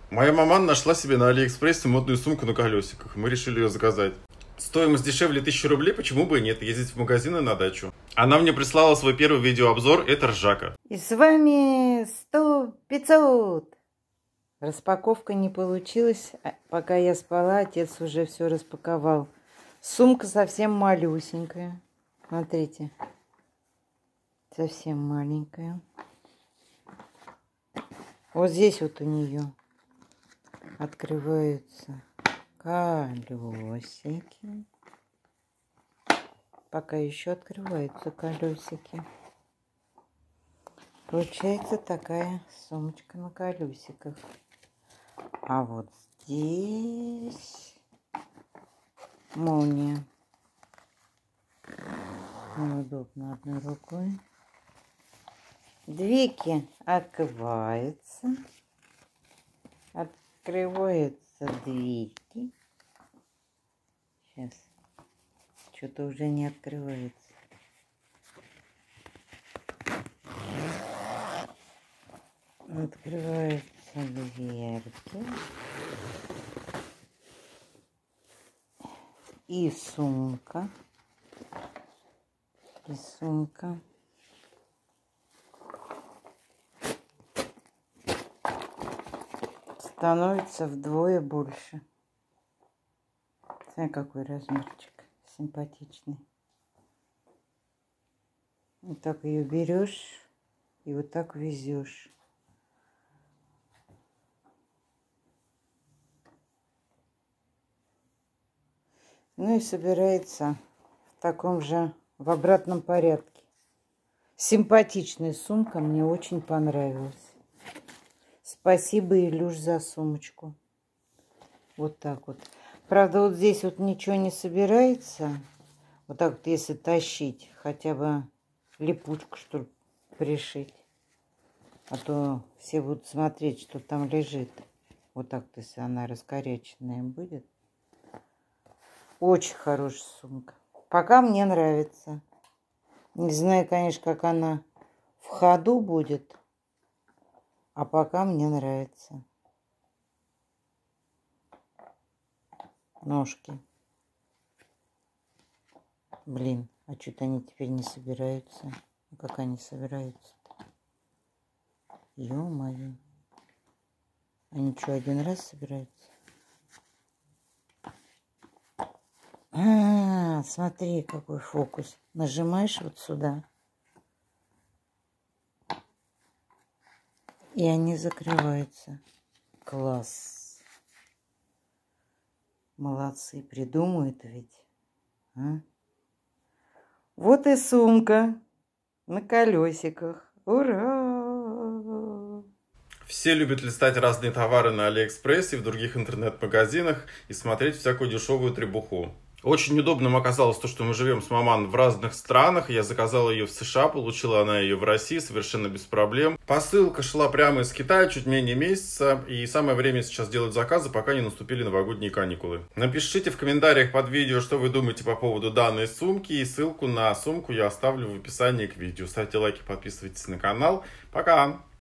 Моя мама нашла себе на Алиэкспрессе модную сумку на колесиках. Мы решили ее заказать. Стоимость дешевле 1000 рублей, почему бы и нет, ездить в магазины на дачу. Она мне прислала свой первый видеообзор, это ржака. И с вами 100-500. Распаковка не получилась. Пока я спала, отец уже все распаковал. Сумка совсем малюсенькая. Смотрите. Совсем маленькая. Вот здесь вот у нее открываются колесики. Пока еще открываются колесики. Получается такая сумочка на колесиках. А вот здесь молния. Неудобно одной рукой. Дверки открываются. Открываются дверки. Сейчас. Что-то уже не открывается. Открываются дверки. И сумка. И сумка. Становится вдвое больше. Смотри, какой размерчик. Симпатичный. Вот так ее берешь и вот так везешь. Ну и собирается в таком же, в обратном порядке. Симпатичная сумка, мне очень понравилась. Спасибо, Илюш, за сумочку. Вот так вот. Правда, вот здесь вот ничего не собирается. Вот так вот, если тащить, хотя бы липучку, что ли, пришить. А то все будут смотреть, что там лежит. Вот так, если она раскоряченная будет. Очень хорошая сумка. Пока мне нравится. Не знаю, конечно, как она в ходу будет. А пока мне нравится. Ножки. Блин, а что-то они теперь не собираются. Как они собираются-то? Ё-моё. Они что, один раз собираются? Смотри, какой фокус. Нажимаешь вот сюда. И они закрываются. Класс. Молодцы, придумают ведь. А? Вот и сумка на колесиках. Ура! Все любят листать разные товары на Алиэкспрессе и в других интернет-магазинах и смотреть всякую дешевую требуху. Очень удобным оказалось то, что мы живем с маман в разных странах. Я заказал ее в США, получила она ее в России совершенно без проблем. Посылка шла прямо из Китая, чуть менее месяца. И самое время сейчас делать заказы, пока не наступили новогодние каникулы. Напишите в комментариях под видео, что вы думаете по поводу данной сумки. И ссылку на сумку я оставлю в описании к видео. Ставьте лайки, подписывайтесь на канал. Пока!